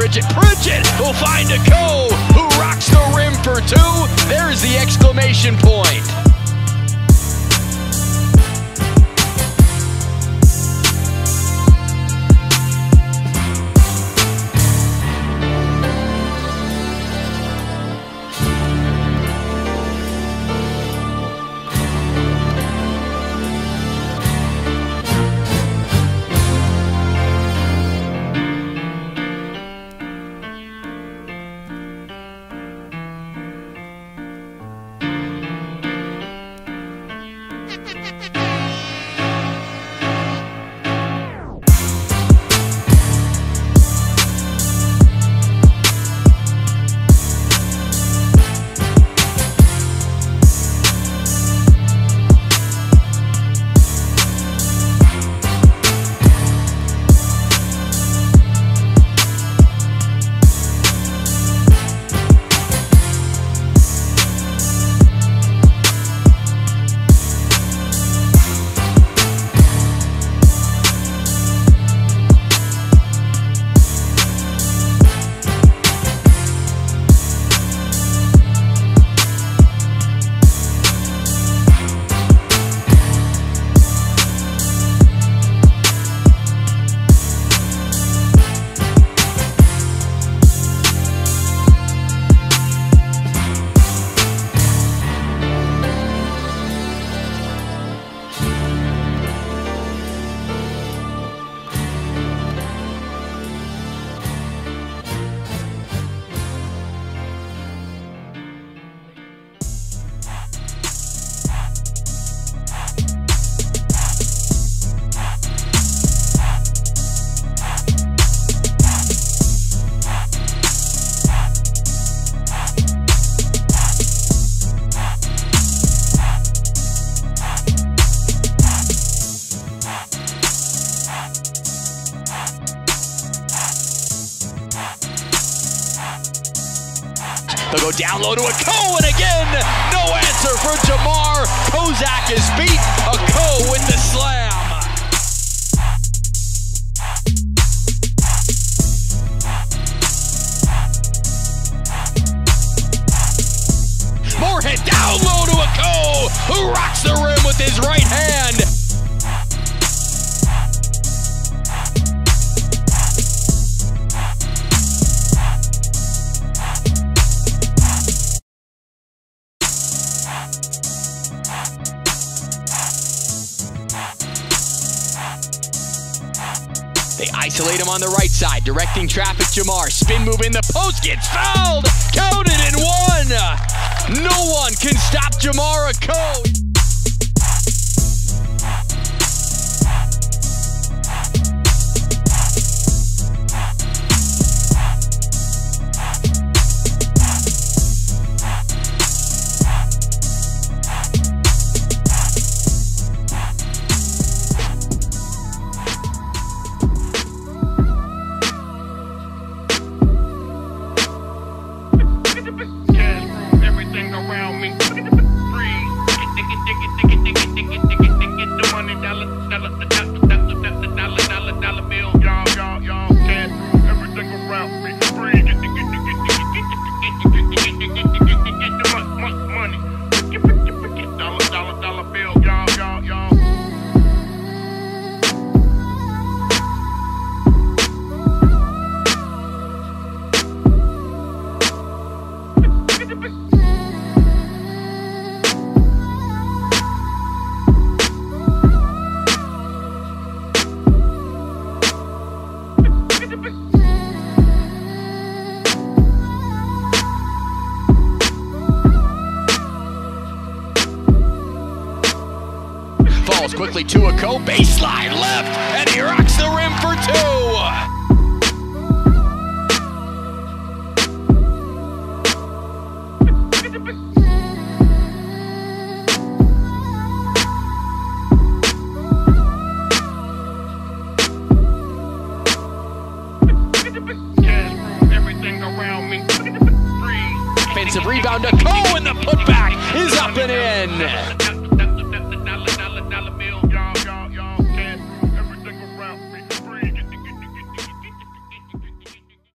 Pridgett. Pridgett will find Akoh, who rocks the rim for two. There's the exclamation point. They'll go down low to Akoh, and again, no answer for Jamar. Kozak is beat. Akoh with the slam. Moorhead down low to Akoh, who rocks the rim with his right hand. They isolate him on the right side, directing traffic. Jamar, spin move in the post, gets fouled! Counted and one! No one can stop Jamar Akoh! Falls quickly to Akoh, baseline left, and he rocks the rim for two. Everything around me. Offensive rebound, Akoh, and the putback is up and in.